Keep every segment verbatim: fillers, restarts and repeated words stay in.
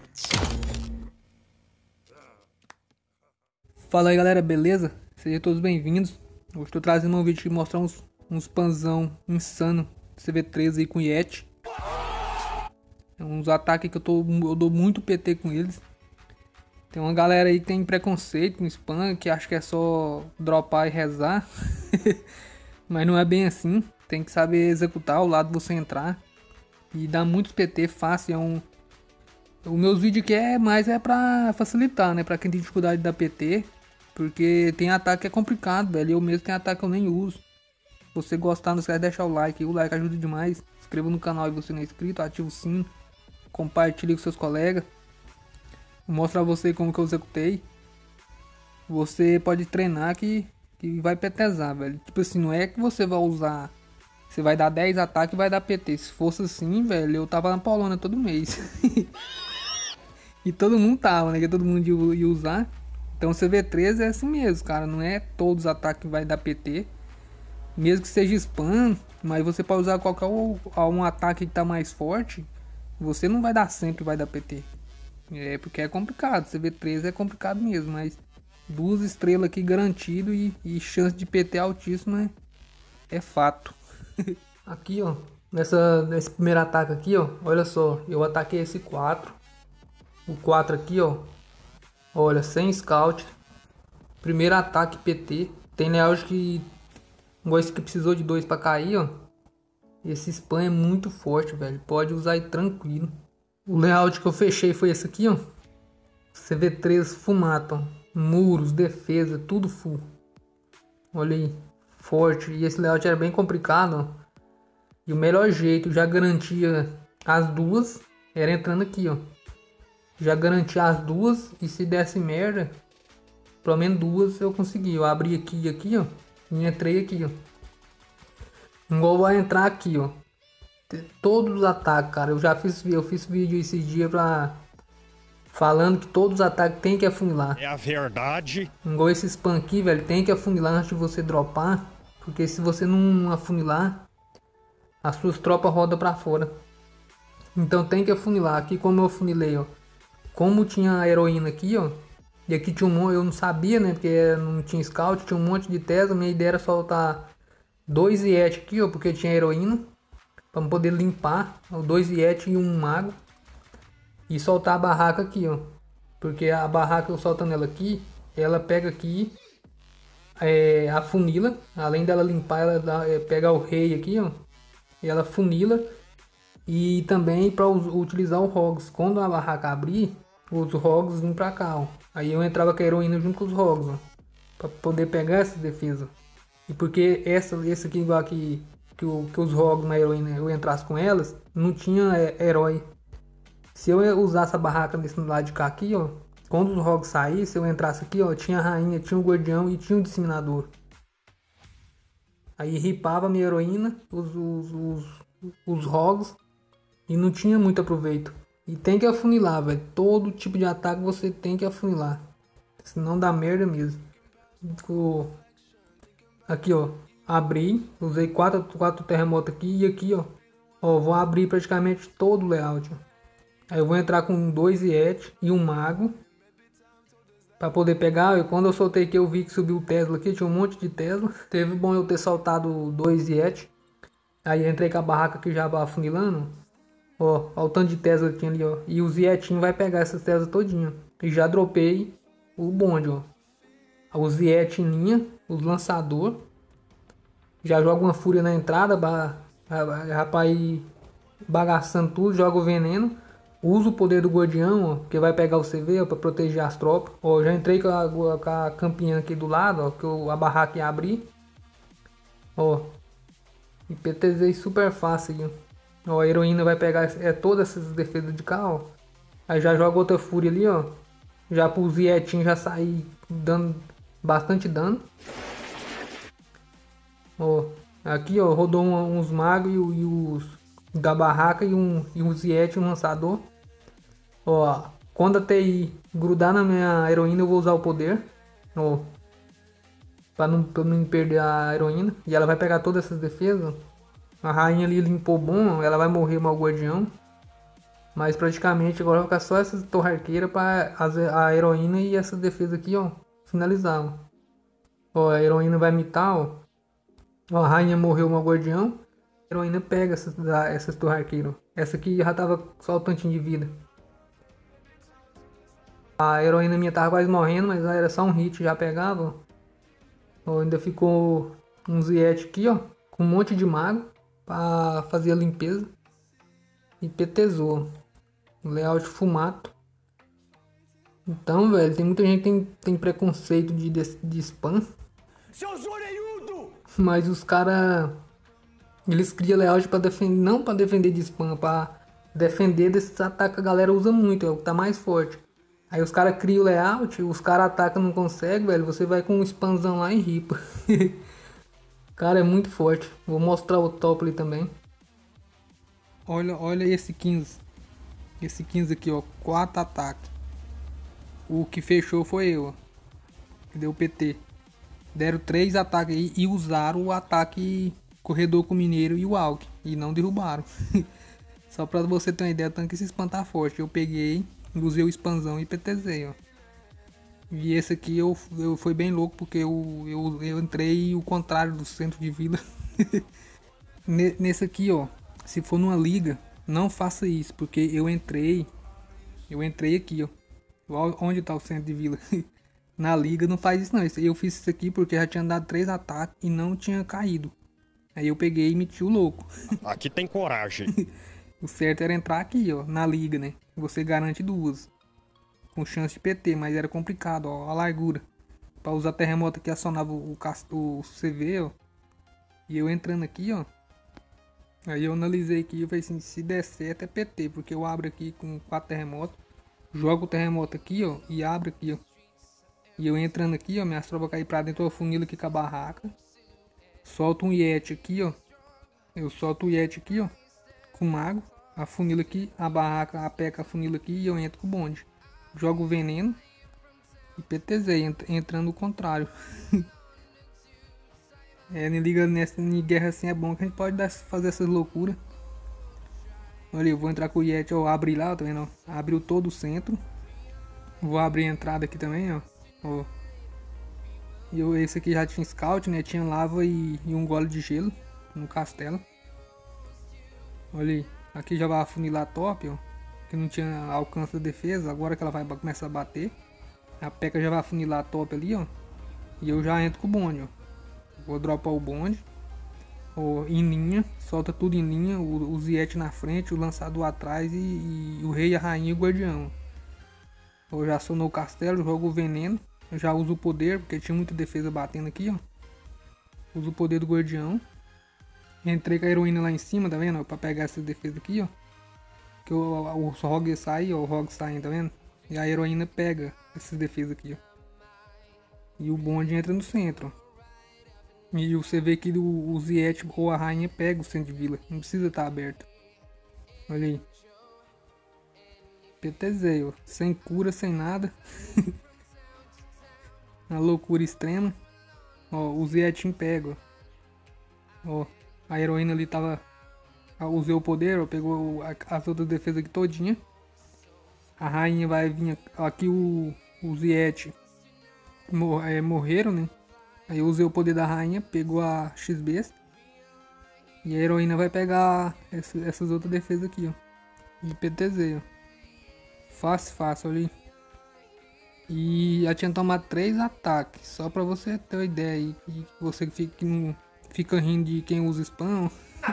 Fala aí galera, beleza? Sejam todos bem-vindos. Hoje estou trazendo um vídeo que mostrar uns, uns panzão insano C V treze aí com Yeti. É uns ataques que eu, tô, eu dou muito P T com eles. Tem uma galera aí que tem preconceito com spam, que acha que é só dropar e rezar. Mas não é bem assim. Tem que saber executar o lado você entrar. E dá muitos P T fácil. É um... Os meus vídeos aqui é mais é pra facilitar, né? Pra quem tem dificuldade de dar P T. Porque tem ataque que é complicado, velho. Eu mesmo tenho ataque que eu nem uso. Se você gostar, não esquece de deixar o like. O like ajuda demais. Se inscreva no canal se você não é inscrito. Ativa o sino. Compartilhe com seus colegas. Vou mostrar a você como que eu executei. Você pode treinar que, que vai PTzar, velho. Tipo assim, não é que você vai usar... Você vai dar dez ataques e vai dar P T. Se fosse assim, velho, eu tava na Polônia todo mês. E todo mundo tava, né? Que todo mundo ia, ia usar. Então C V treze é assim mesmo, cara. Não é todos os ataques que vai dar P T. Mesmo que seja spam, mas você pode usar qualquer um ataque que tá mais forte. Você não vai dar sempre vai dar P T. É porque é complicado. C V treze é complicado mesmo, mas duas estrelas aqui garantido e, e chance de P T altíssima é, é fato. Aqui, ó, nessa, nesse primeiro ataque aqui, ó, olha só, eu ataquei esse quatro. O quatro aqui, ó, olha, sem scout. Primeiro ataque P T. Tem layout que, igual esse que precisou de dois pra cair, ó. Esse spam é muito forte, velho, pode usar aí tranquilo. O layout que eu fechei foi esse aqui, ó. C V treze fumato, ó. Muros, defesa, tudo full. Olha aí. Forte, e esse layout era bem complicado, ó. E o melhor jeito, já garantia as duas, era entrando aqui, ó. Já garantia as duas, e se desse merda, pelo menos duas eu consegui. Eu abri aqui e aqui, ó, e entrei aqui, ó. Igual vai entrar aqui, ó. Todos os ataques, cara, eu já fiz, eu fiz vídeo esses dias pra... falando que todos os ataques tem que afunilar. É a verdade. Igual esse spam aqui, velho, tem que afunilar antes de você dropar. Porque se você não afunilar, as suas tropas rodam pra fora. Então tem que afunilar. Aqui como eu afunilei, ó. Como tinha a heroína aqui, ó. E aqui tinha um monte, eu não sabia, né? Porque não tinha scout, tinha um monte de Tesla. Minha ideia era soltar dois Yeti aqui, ó. Porque tinha heroína. Pra poder limpar. Dois Yeti e um mago. E soltar a barraca aqui, ó. Porque a barraca eu soltando ela aqui, ela pega aqui... É, a funila, além dela limpar, ela dá, é, pega o rei aqui, ó, e ela funila. E também para utilizar o Rogs, quando a barraca abrir, os Rogs vêm pra cá, ó. Aí eu entrava com a heroína junto com os Rogs, ó, para poder pegar essa defesa. E porque essa, esse aqui igual aqui, que, o, que os Rogs na heroína eu entrasse com elas, não tinha é, herói. Se eu usasse a barraca desse lado de cá aqui, ó, quando os rogues saíssem, eu entrasse aqui, ó, tinha a rainha, tinha o guardião e tinha o disseminador. Aí ripava minha heroína, os, os, os, os rogues, e não tinha muito aproveito. E tem que afunilar, velho. Todo tipo de ataque você tem que afunilar. Senão dá merda mesmo. Ficou... Aqui, ó, abri, usei quatro, quatro terremotos aqui e aqui, ó. Ó, vou abrir praticamente todo o layout, ó. Aí eu vou entrar com dois Yeti e um mago. Pra poder pegar, e quando eu soltei aqui eu vi que subiu o Tesla aqui, tinha um monte de Tesla. Teve bom eu ter soltado dois Yeti. Aí eu entrei com a barraca aqui já afunilando. Ó, ó o tanto de Tesla que tinha ali, ó. E os Yetinho vai pegar essas Tesla todinha. E já dropei o bonde, ó. Os Yetinha, os lançador. Já joga uma fúria na entrada, rapaz, bagaçando tudo, joga o veneno. Usa o poder do guardião, ó, que vai pegar o C V para proteger as tropas. Ó, já entrei com a, com a campinha aqui do lado, ó, que eu, a barraca ia abrir. Ó, e PTzei super fácil aqui. Ó, a heroína vai pegar é, todas essas defesas de cá, ó. Aí já joga outra fúria ali, ó. Já pros Yetinho já sair dando bastante dano. Ó, aqui, ó, rodou um, uns magos e, e os... da barraca e um, e um Yeti, um lançador. Ó, quando a T I grudar na minha heroína eu vou usar o poder. Ó, pra não, pra não perder a heroína. E ela vai pegar todas essas defesas. A rainha ali limpou bom, ela vai morrer mal guardião. Mas praticamente agora vai ficar só essas torre arqueira pra a heroína e essa defesa aqui, ó, finalizar, ó. Ó, a heroína vai mitar, ó. Ó, a rainha morreu, o meu guardião. A heroína pega essas, essas torre arqueira. Essa aqui já tava só o tantinho de vida. A heroína minha tava quase morrendo, mas era só um hit, já pegava. Ó, ainda ficou um Ziet aqui, ó, com um monte de mago pra fazer a limpeza. E petezou. Layout fumato. Então, velho, tem muita gente que tem, tem preconceito de, de, de spam. Seus orelhudo! Mas os caras, eles criam layout pra defender, não pra defender de spam, pra defender desses ataques que a galera usa muito, é o que tá mais forte. Aí os caras criam o layout, os caras atacam, não conseguem, velho, você vai com um spamzão lá e ripa. Cara, é muito forte. Vou mostrar o top ali também. Olha, olha esse quinze. Esse quinze aqui, ó, quatro ataques. O que fechou foi eu, ó. Que deu P T. Deram três ataques aí e usaram o ataque corredor com o mineiro e o Alck. E não derrubaram. Só pra você ter uma ideia, tanto que esse spam tá forte. Eu peguei, usei o spamzão e PTzei, ó. E esse aqui eu, eu foi bem louco porque eu, eu, eu entrei o contrário do centro de vila. Nesse aqui, ó. Se for numa liga, não faça isso, porque eu entrei, eu entrei aqui, ó. Onde tá o centro de vila? Na liga não faz isso não. Eu fiz isso aqui porque já tinha dado três ataques e não tinha caído. Aí eu peguei e meti o louco. Aqui tem coragem. O certo era entrar aqui, ó, na liga, né? Você garante duas. Com chance de P T, mas era complicado, ó, a largura. Pra usar terremoto que acionava o, o, o C V, ó. E eu entrando aqui, ó. Aí eu analisei aqui e falei assim, se der certo é P T, porque eu abro aqui com quatro terremotos, jogo o terremoto aqui, ó, e abro aqui, ó. E eu entrando aqui, ó, minhas tropas caem pra dentro, eu funilo aqui com a barraca. Solto um Yeti aqui, ó. Eu solto o Yeti aqui, ó, com o mago, afunilo aqui, a barraca, a peca afunila aqui e eu entro com o bonde. Jogo o veneno e PTzei, entrando o contrário. É, nem liga nessa em guerra assim é bom que a gente pode dar, fazer essas loucuras. Olha, eu vou entrar com o Yeti, ó, abri lá, tá vendo? Abriu todo o centro. Vou abrir a entrada aqui também, ó. Ó. E eu, esse aqui já tinha scout, né? Tinha lava e, e um gole de gelo no castelo. Olha aí, aqui já vai afunilar top, ó. Que não tinha alcance da defesa, agora que ela vai começar a bater. A P.E.K.K.A já vai afunilar top ali, ó. E eu já entro com o bonde, ó. Vou dropar o bonde, ó, em linha, solta tudo em linha, o, o Ziet na frente, o lançador atrás e, e o rei, a rainha e o guardião. Eu já acionou o castelo, jogo o veneno, eu já uso o poder, porque tinha muita defesa batendo aqui, ó. Uso o poder do guardião. Entrei com a heroína lá em cima, tá vendo? Pra pegar essa defesa aqui, ó. Que o, o Rogue sai, ó, o Rogue sai, tá vendo? E a heroína pega essas defesas aqui, ó. E o bonde entra no centro, ó. E você vê que o, o Ziet ou a rainha pega o centro de vila. Não precisa estar aberto. Olha aí. PTzei, ó. Sem cura, sem nada. Uma loucura extrema. Ó, o Zietinho pega, ó. Ó, a heroína ali tava... Usei o poder, ó. Pegou as outras defesas aqui todinha. A rainha vai vir... Aqui o, o Ziet mor, é, morreram, né? Aí eu usei o poder da rainha, pegou a X-Besta. E a heroína vai pegar essa, essas outras defesas aqui, ó. E PTzei, ó. Fácil, fácil, olha aí. E já tinha tomado três ataques. Só pra você ter uma ideia aí. E você que fica, que fica rindo de quem usa spam.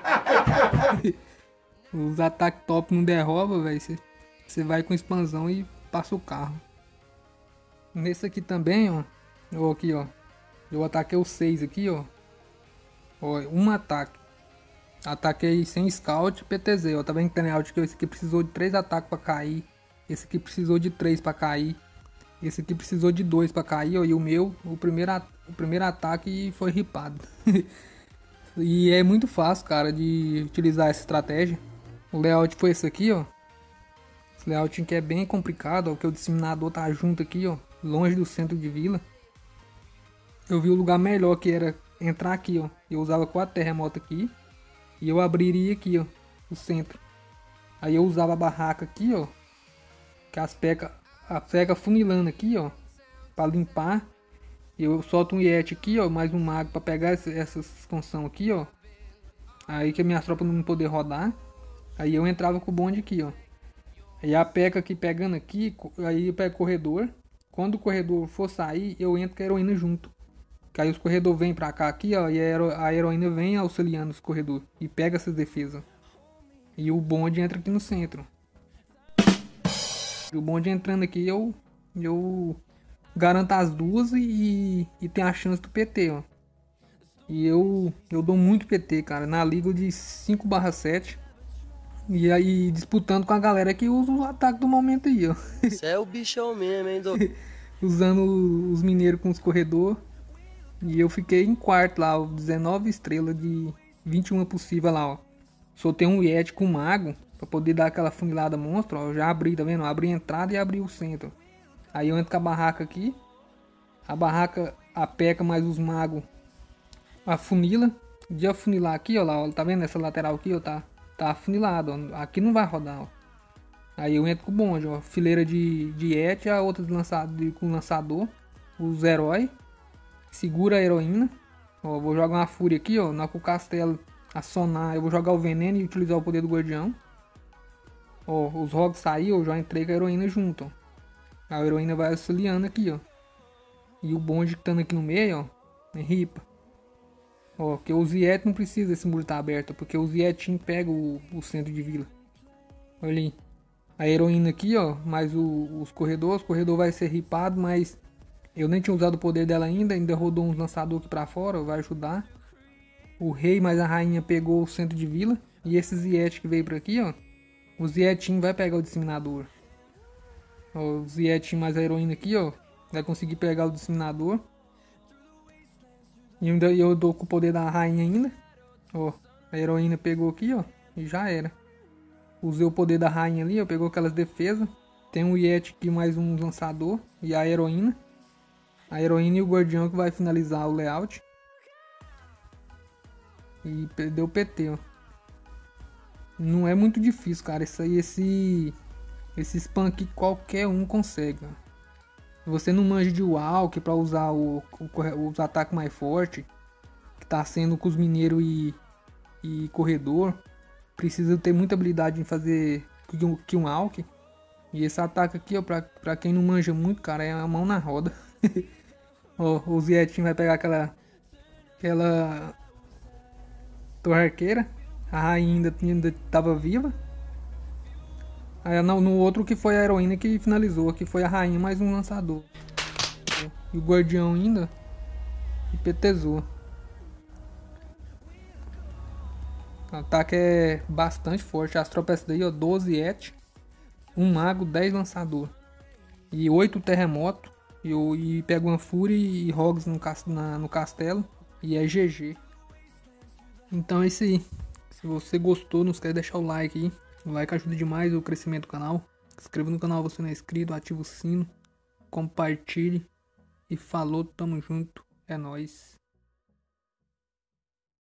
Os ataques top não derruba, velho. Você, você vai com expansão e passa o carro. Nesse aqui também, ó. Ó, aqui, ó. Eu ataquei o seis aqui, ó. Ó, um ataque. Ataquei sem scout, PTzei, ó. Tá vendo que tem layout que esse aqui precisou de três ataques pra cair. Esse aqui precisou de três pra cair. Esse aqui precisou de dois pra cair, ó. E o meu, o primeiro, o primeiro ataque foi ripado. E é muito fácil, cara, de utilizar essa estratégia. O layout foi esse aqui, ó. Esse layout que é bem complicado, ó. Que o disseminador tá junto aqui, ó. Longe do centro de vila. Eu vi o lugar melhor que era entrar aqui, ó. Eu usava quatro terremotos aqui. E eu abriria aqui, ó. O centro. Aí eu usava a barraca aqui, ó. Que as pecas, a peca funilando aqui, ó. Pra limpar. Eu solto um Yeti aqui, ó. Mais um mago pra pegar essa, essas construções aqui, ó. Aí que minhas tropas não poder rodar. Aí eu entrava com o bonde aqui, ó. Aí a peca aqui pegando aqui. Aí eu pego o corredor. Quando o corredor for sair, eu entro com a heroína junto. Que aí os corredores vêm pra cá aqui, ó. E a, hero, a heroína vem auxiliando os corredores. E pega essas defesas. E o bonde entra aqui no centro. E o bonde entrando aqui, eu, eu garanto as duas e, e tem a chance do P T, ó. E eu, eu dou muito P T, cara. Na liga de cinco barra sete. E aí disputando com a galera que usa o ataque do momento aí, ó. Você é o bichão mesmo, hein, do... Usando os mineiros com os corredores. E eu fiquei em quarto lá, ó, dezenove estrelas de vinte e uma possível lá, ó. Soltei um Yeti com mago pra poder dar aquela funilada monstro, ó. Eu já abri, tá vendo? Abri a entrada e abri o centro. Aí eu entro com a barraca aqui. A barraca, a peca mais os magos afunila. De afunilar aqui, ó lá, ó. Tá vendo essa lateral aqui, ó? Tá, tá afunilado, ó. Aqui não vai rodar, ó. Aí eu entro com o bonde, ó. Fileira de, de Yeti, a outra de lançado, de, com lançador. Os heróis. Segura a heroína. Ó, vou jogar uma fúria aqui, ó. Na com o castelo acionar. Eu vou jogar o veneno e utilizar o poder do guardião. Ó, os rogues saíram, eu já entrei com a heroína junto, ó. A heroína vai auxiliando aqui, ó. E o bonde que tá aqui no meio, ó. É ripa. Ó, que o Ziet não precisa desse muro tá aberto. Porque o Zietinho pega o, o centro de vila. Olha ali. A heroína aqui, ó. Mais o, os corredores. O corredor vai ser ripado, mas eu nem tinha usado o poder dela ainda. Ainda rodou uns lançadores aqui pra fora. Vai ajudar. O rei mais a rainha pegou o centro de vila. E esse Ziet que veio por aqui, ó. O Zietinho vai pegar o disseminador. Ó, o Zietinho mais a heroína aqui, ó. Vai conseguir pegar o disseminador. E ainda eu dou com o poder da rainha ainda. Ó, a heroína pegou aqui, ó. E já era. Usei o poder da rainha ali, ó. Pegou aquelas defesas. Tem um Yeti aqui mais um lançador. E a heroína. A heroína e o guardião que vai finalizar o layout. E deu P T, ó. Não é muito difícil, cara. Isso aí, esse... Esse spam aqui qualquer um consegue, ó. Se você não manja de walk pra usar o, o, os ataques mais fortes, que tá sendo com os mineiros e, e corredor, precisa ter muita habilidade em fazer que um walk. E esse ataque aqui, ó, pra, pra quem não manja muito, cara, é a mão na roda. Ó, o Zietinho vai pegar aquela aquela torre arqueira. A rainha ainda, ainda tava viva. Aí no, no outro que foi a heroína que finalizou, que foi a rainha mais um lançador. E o guardião ainda e petezou. O ataque é bastante forte. As tropas daí, ó, doze et, um mago, dez lançador e oito terremoto. E, e pega uma fúria e rogues no, na, no castelo. E é G G. Então é isso aí. Se você gostou, não esquece de deixar o like aí. O like ajuda demais o crescimento do canal. Se inscreva no canal se não é inscrito, ativa o sino, compartilhe. E falou, tamo junto, é nóis.